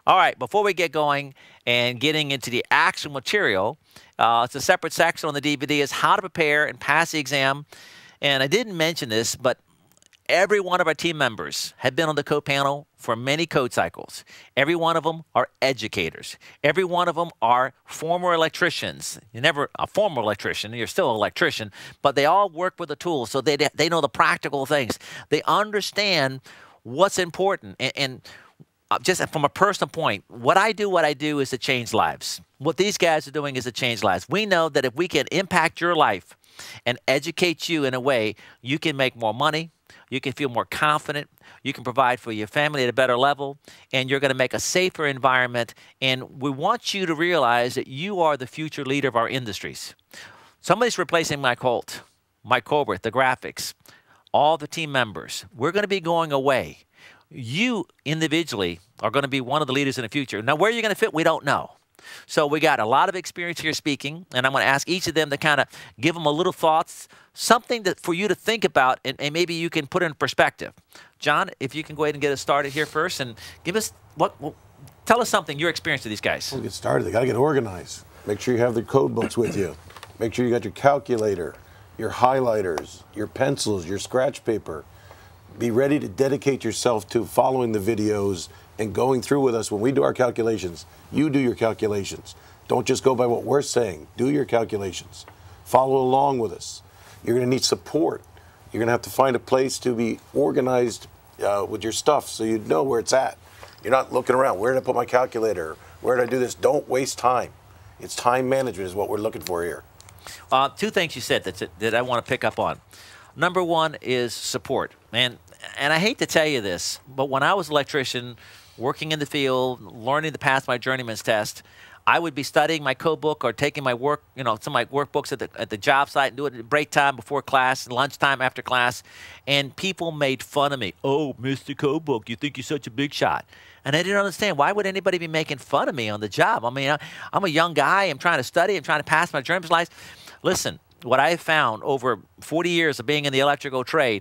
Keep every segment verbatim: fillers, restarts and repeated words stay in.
All right, before we get going and getting into the actual material, uh, it's a separate section on the D V D is how to prepare and pass the exam. And I didn't mention this, but every one of our team members have been on the code panel for many code cycles. Every one of them are educators. Every one of them are former electricians. You're never a former electrician. You're still an electrician. But they all work with the tools, so they, they know the practical things. They understand what's important. And, and just from a personal point, what I do, what I do is to change lives. What these guys are doing is to change lives. We know that if we can impact your life and educate you in a way, you can make more money. You can feel more confident. You can provide for your family at a better level, and you're going to make a safer environment. And we want you to realize that you are the future leader of our industries. Somebody's replacing Mike Holt, Mike Colbert, the graphics, all the team members. We're going to be going away. You individually are going to be one of the leaders in the future. Now, where you're going to fit, we don't know. So we got a lot of experience here speaking, and I'm going to ask each of them to kind of give them a little thoughts, something that for you to think about, and, and maybe you can put in perspective. John, if you can go ahead and get us started here first, and give us what, well, tell us something your experience with these guys. We'll get started. They got to get organized. Make sure you have the code books with you. Make sure you got your calculator, your highlighters, your pencils, your scratch paper. Be ready to dedicate yourself to following the videos and going through with us when we do our calculations. You do your calculations. Don't just go by what we're saying. Do your calculations. Follow along with us. You're going to need support. You're going to have to find a place to be organized uh, with your stuff so you know where it's at. You're not looking around. Where did I put my calculator? Where did I do this? Don't waste time. It's time management is what we're looking for here. Uh, two things you said that, that I want to pick up on. Number one is support. And, and I hate to tell you this, but when I was an electrician, working in the field, learning to pass my journeyman's test, I would be studying my code book or taking my work, you know, some of my workbooks at the, at the job site and do it at break time before class, lunchtime after class, and people made fun of me. Oh, Mister Code Book, you think you're such a big shot. And I didn't understand, why would anybody be making fun of me on the job? I mean, I, I'm a young guy, I'm trying to study, I'm trying to pass my journeyman's license. Listen, what I have found over forty years of being in the electrical trade,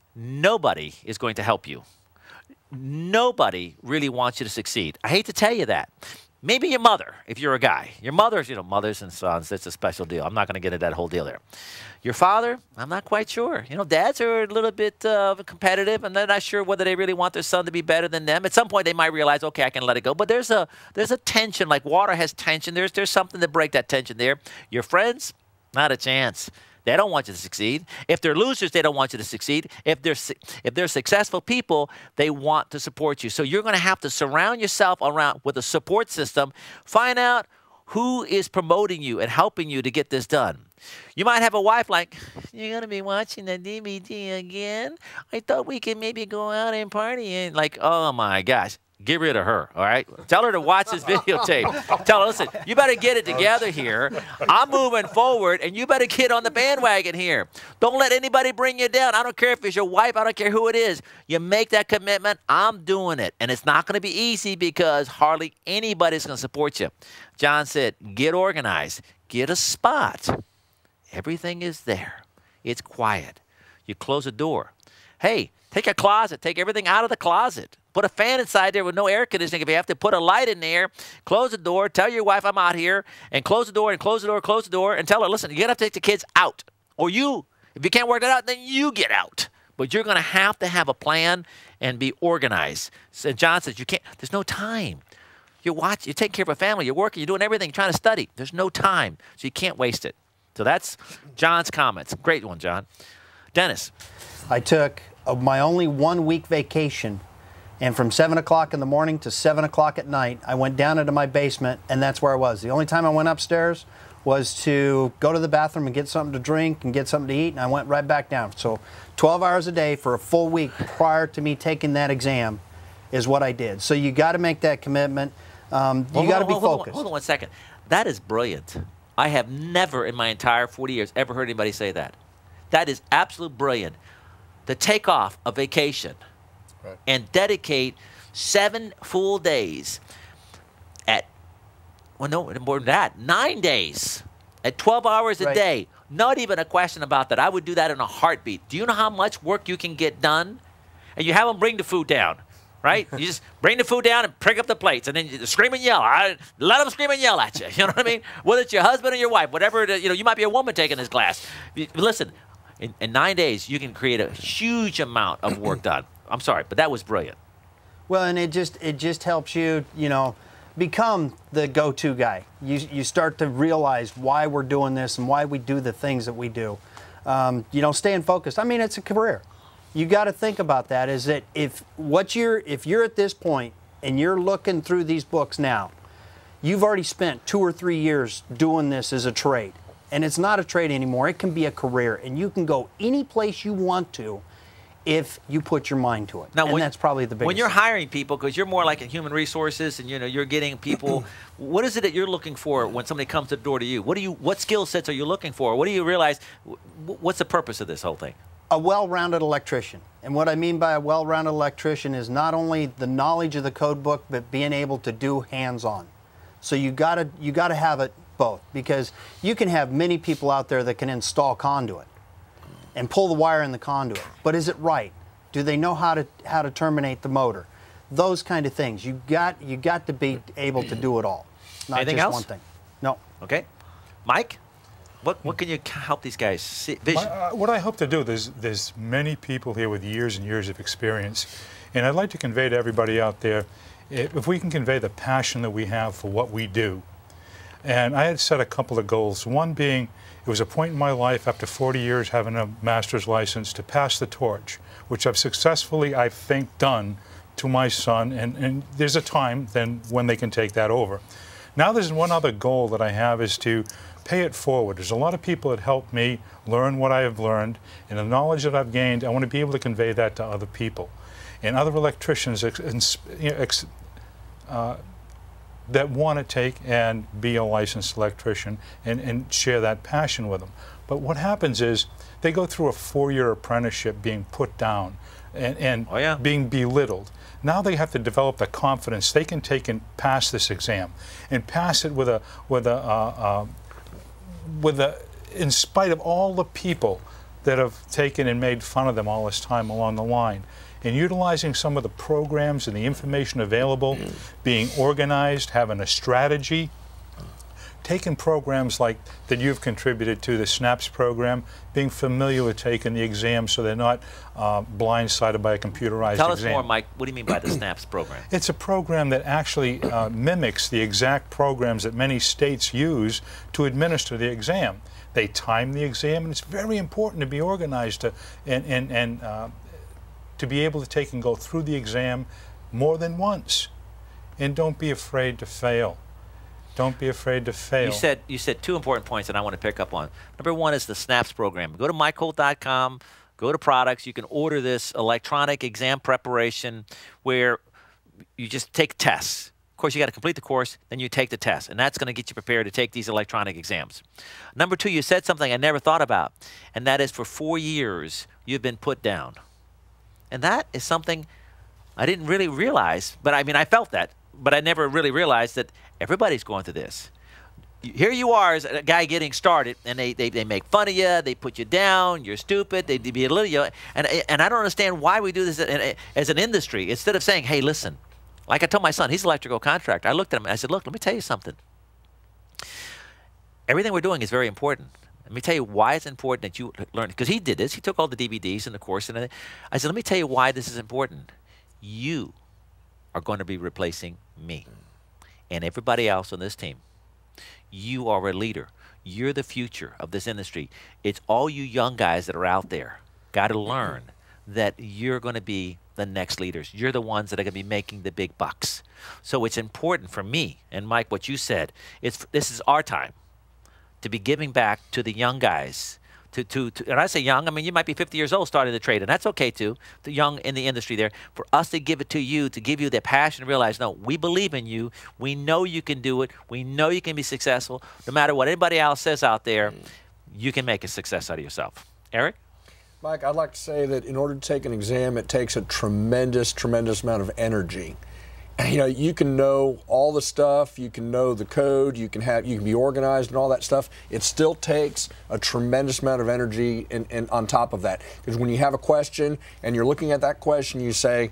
nobody is going to help you. Nobody really wants you to succeed. I hate to tell you that. Maybe your mother, if you're a guy. Your mother's, you know, mothers and sons, that's a special deal. I'm not going to get into that whole deal there. Your father, I'm not quite sure. You know, dads are a little bit uh, competitive, and they're not sure whether they really want their son to be better than them. At some point, they might realize, okay, I can let it go. But there's a there's a tension, like water has tension. There's, there's something to break that tension there. Your friends, not a chance. They don't want you to succeed. If they're losers, they don't want you to succeed. If they're, if they're successful people, they want to support you. So you're going to have to surround yourself around with a support system. Find out who is promoting you and helping you to get this done. You might have a wife like, you're going to be watching the D V D again? I thought we could maybe go out and party. And like, oh, my gosh. Get rid of her, all right? Tell her to watch this videotape. Tell her, listen, you better get it together here. I'm moving forward, and you better get on the bandwagon here. Don't let anybody bring you down. I don't care if it's your wife. I don't care who it is. You make that commitment. I'm doing it. And it's not going to be easy because hardly anybody's going to support you. John said, get organized. Get a spot. Everything is there. It's quiet. You close the door. Hey, take a closet. Take everything out of the closet. Put a fan inside there with no air conditioning. If you have to put a light in there, close the door, tell your wife I'm out here, and close the door and close the door, close the door, and tell her, listen, you're going to have to take the kids out. Or you, if you can't work that out, then you get out. But you're going to have to have a plan and be organized. So John says, you can't, there's no time. You're watching, you're taking care of a family, you're working, you're doing everything, you're trying to study. There's no time, so you can't waste it. So that's John's comments. Great one, John. Dennis. I took uh, my only one-week vacation, and from seven o'clock in the morning to seven o'clock at night, I went down into my basement, and that's where I was. The only time I went upstairs was to go to the bathroom and get something to drink and get something to eat, and I went right back down. So twelve hours a day for a full week prior to me taking that exam is what I did. So you got to make that commitment. Um, you got to be hold on, focused. Hold on one second. That is brilliant. I have never in my entire forty years ever heard anybody say that. That is absolute brilliant. To take off a vacation right. and dedicate seven full days at, well, no, more than that, nine days at twelve hours a right. day. Not even a question about that. I would do that in a heartbeat. Do you know how much work you can get done? And you have them bring the food down. right? You just bring the food down and pick up the plates, and then you scream and yell. I, let them scream and yell at you. You know what I mean? Whether it's your husband or your wife, whatever it is, you know, you might be a woman taking this class. You, listen, in, in nine days, you can create a huge amount of work done. I'm sorry, but that was brilliant. Well, and it just it just helps you, you know, become the go-to guy. You you start to realize why we're doing this and why we do the things that we do. Um, you know, staying focused. I mean, it's a career. You got to think about that. Is that if what you're if you're at this point and you're looking through these books now, you've already spent two or three years doing this as a trade, and it's not a trade anymore. It can be a career, and you can go any place you want to if you put your mind to it. Now, and when, that's probably the biggest when you're thing. hiring people, because you're more like in human resources, and you know you're getting people. What is it that you're looking for when somebody comes to the door to you? What do you? What skill sets are you looking for? What do you realize? What's the purpose of this whole thing? A well-rounded electrician. And what I mean by a well-rounded electrician is not only the knowledge of the code book, but being able to do hands-on. So you gotta you gotta have it both, because you can have many people out there that can install conduit and pull the wire in the conduit. But is it right? Do they know how to how to terminate the motor? Those kind of things. You got you got to be able to do it all. Not Anything just else? one thing. No. Okay, Mike. What, what can you help these guys see? Vision. My, uh, what I hope to do, there's, there's many people here with years and years of experience, and I'd like to convey to everybody out there, if we can convey the passion that we have for what we do. And I had set a couple of goals, one being, it was a point in my life after forty years having a master's license to pass the torch, which I've successfully, I think, done to my son, and, and there's a time then when they can take that over. Now there's one other goal that I have, is to pay it forward. There's a lot of people that help me learn what I have learned, and the knowledge that I've gained, I want to be able to convey that to other people. And other electricians ex, you know, ex, uh, that want to take and be a licensed electrician and, and share that passion with them. But what happens is they go through a four-year apprenticeship being put down and, and oh, yeah. being belittled. Now they have to develop the confidence they can take and pass this exam, and pass it with a with a uh, uh, with a, in spite of all the people that have taken and made fun of them all this time along the line. And utilizing some of the programs and the information available, being organized, having a strategy, taking programs like that you've contributed to, the SNAPS program, being familiar with taking the exam so they're not uh, blindsided by a computerized Tell exam. us more, Mike. What do you mean by the SNAPS program? It's a program that actually uh, mimics the exact programs that many states use to administer the exam. They time the exam, and it's very important to be organized to, and, and, and uh, to be able to take and go through the exam more than once. And don't be afraid to fail. Don't be afraid to fail. You said you said two important points that I want to pick up on. Number one is the SNAPS program. Go to mike holt dot com, go to products. You can order this electronic exam preparation where you just take tests. Of course, you got to complete the course, then you take the test, and that's going to get you prepared to take these electronic exams. Number two, you said something I never thought about, and that is for four years you've been put down. And that is something I didn't really realize, but I mean, I felt that, but I never really realized that everybody's going through this. Here you are as a guy getting started, and they, they, they make fun of you, they put you down, you're stupid, they belittle you, and, and I don't understand why we do this as an industry. Instead of saying, hey, listen, like I told my son, he's an electrical contractor. I looked at him and I said, look, let me tell you something. Everything we're doing is very important. Let me tell you why it's important that you learn, because he did this. He took all the D V Ds and the course, and I said, let me tell you why this is important. You are going to be replacing me and everybody else on this team. You are a leader. You're the future of this industry. It's all you young guys that are out there got to learn that you're going to be the next leaders. You're the ones that are going to be making the big bucks. So it's important for me, and Mike, what you said, it's, this is our time to be giving back to the young guys. To, to, to, and I say young, I mean, you might be fifty years old starting the trade, and that's okay too, the young in the industry there. For us to give it to you, to give you that passion, to realize, no, we believe in you. We know you can do it. We know you can be successful. No matter what anybody else says out there, you can make a success out of yourself. Eric? Mike, I'd like to say that in order to take an exam, it takes a tremendous, tremendous amount of energy. You know, you can know all the stuff, you can know the code, you can have, you can be organized and all that stuff. It still takes a tremendous amount of energy in, in, on top of that. Because when you have a question and you're looking at that question, you say,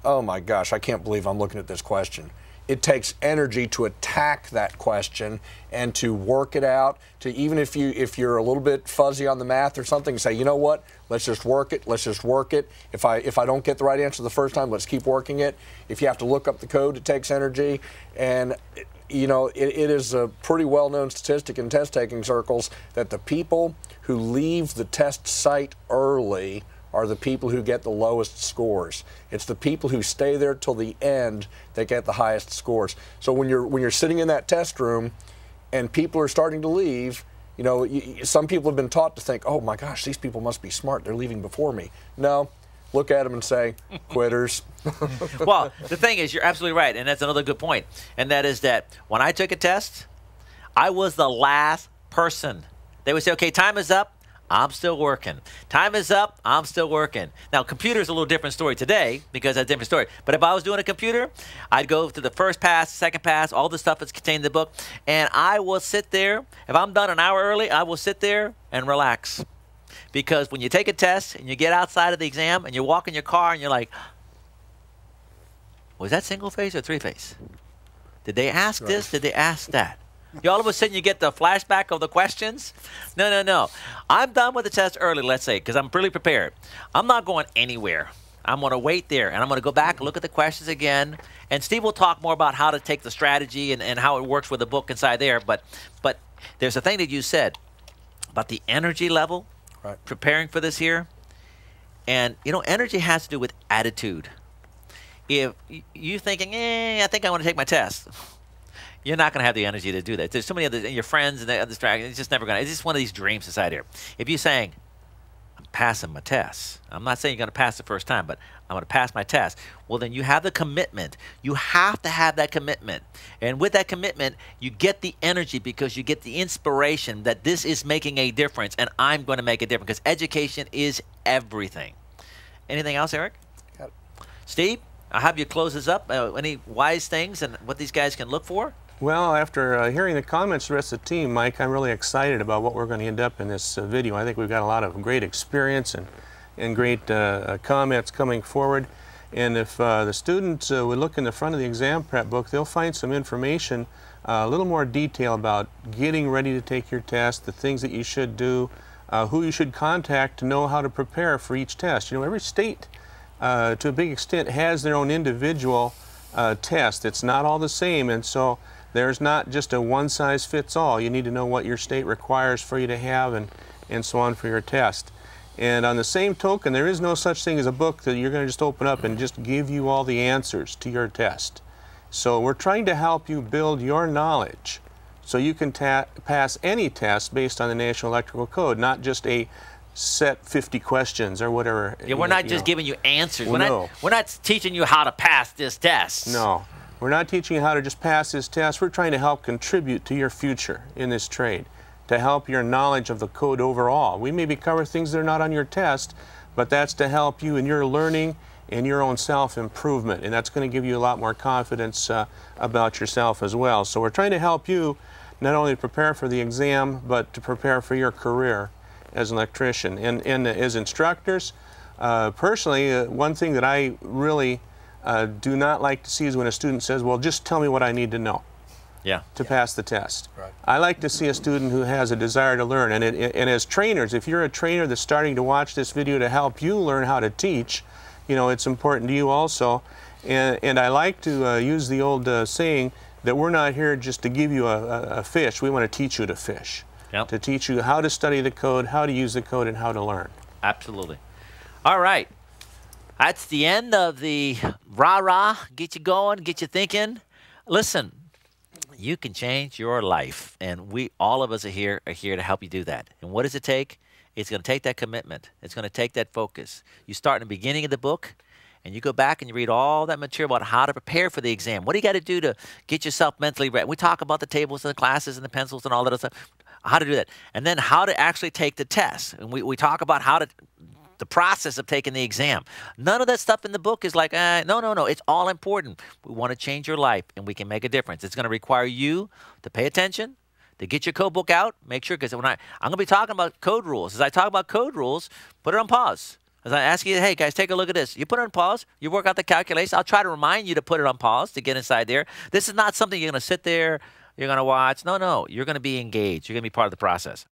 oh my gosh, I can't believe I'm looking at this question. It takes energy to attack that question and to work it out, to even if, you, if you're a little bit fuzzy on the math or something, say, you know what, let's just work it, let's just work it. If I, if I don't get the right answer the first time, let's keep working it. If you have to look up the code, it takes energy. And you know, it, it is a pretty well-known statistic in test-taking circles that the people who leave the test site early are the people who get the lowest scores. It's the people who stay there till the end that get the highest scores. So when you're when you're sitting in that test room and people are starting to leave, you know, you, some people have been taught to think, oh my gosh, these people must be smart, they're leaving before me. No, look at them and say, quitters. Well, the thing is, you're absolutely right, and that's another good point, and that is that when I took a test, I was the last person. They would say, okay, time is up. I'm still working. Time is up. I'm still working. Now, computer's a little different story today because it's a different story. But if I was doing a computer, I'd go to the first pass, second pass, all the stuff that's contained in the book, and I will sit there. If I'm done an hour early, I will sit there and relax. Because when you take a test and you get outside of the exam and you walk in your car and you're like, was that single phase or three phase? Did they ask this? Did they ask that? You all of a sudden you get the flashback of the questions. No, no, no. I'm done with the test early, let's say, because I'm really prepared. I'm not going anywhere. I'm going to wait there, and I'm going to go back and look at the questions again. And Steve will talk more about how to take the strategy and, and how it works with the book inside there. But, but there's a thing that you said about the energy level, right, preparing for this here. And, you know, energy has to do with attitude. If you're thinking, eh, I think I want to take my test, you're not going to have the energy to do that. There's so many other, your friends and the other distractions. It's just never going to. It's just one of these dreams inside here. If you're saying, I'm passing my test, I'm not saying you're going to pass the first time, but I'm going to pass my test. Well, then you have the commitment. You have to have that commitment. And with that commitment, you get the energy because you get the inspiration that this is making a difference and I'm going to make a difference because education is everything. Anything else, Eric? Got it. Steve, I'll have you close this up. Uh, any wise things and what these guys can look for? Well, after uh, hearing the comments of the rest of the team, Mike, I'm really excited about what we're going to end up in this uh, video. I think we've got a lot of great experience and, and great uh, comments coming forward. And if uh, the students uh, would look in the front of the exam prep book, they'll find some information, uh, a little more detail about getting ready to take your test, the things that you should do, uh, who you should contact to know how to prepare for each test. You know, every state, uh, to a big extent, has their own individual uh, test. It's not all the same, and so there's not just a one-size-fits-all. You need to know what your state requires for you to have and, and so on for your test. And on the same token, there is no such thing as a book that you're going to just open up and just give you all the answers to your test. So we're trying to help you build your knowledge so you can ta pass any test based on the National Electrical Code, not just a set fifty questions or whatever. Yeah, we're not just know. giving you answers. Well, we're, no. not, we're not teaching you how to pass this test. No. We're not teaching you how to just pass this test. We're trying to help contribute to your future in this trade, to help your knowledge of the code overall. We maybe cover things that are not on your test, but that's to help you in your learning and your own self-improvement, and that's going to give you a lot more confidence uh, about yourself as well. So we're trying to help you not only prepare for the exam, but to prepare for your career as an electrician. And, and as instructors, uh, personally, uh, one thing that I really Uh, do not like to see is when a student says, well, just tell me what I need to know yeah. to yeah. pass the test. Right. I like to see a student who has a desire to learn. And, it, and as trainers, if you're a trainer that's starting to watch this video to help you learn how to teach, you know, it's important to you also. And, and I like to uh, use the old uh, saying that we're not here just to give you a, a, a fish. We want to teach you to fish, yep. to teach you how to study the code, how to use the code, and how to learn. Absolutely. All right. That's the end of the rah-rah, get you going, get you thinking. Listen, you can change your life, and we, all of us are here, are here to help you do that. And what does it take? It's going to take that commitment. It's going to take that focus. You start in the beginning of the book, and you go back and you read all that material about how to prepare for the exam. What do you got to do to get yourself mentally ready? We talk about the tables and the classes and the pencils and all that other stuff, how to do that. And then how to actually take the test. And we, we talk about how to... the process of taking the exam. None of that stuff in the book is like, uh, no, no, no. It's all important. We want to change your life, and we can make a difference. It's going to require you to pay attention, to get your code book out. Make sure, because when I, I'm going to be talking about code rules. As I talk about code rules, put it on pause. As I ask you, hey guys, take a look at this. You put it on pause. You work out the calculation. I'll try to remind you to put it on pause to get inside there. This is not something you're going to sit there, you're going to watch. No, no. You're going to be engaged. You're going to be part of the process.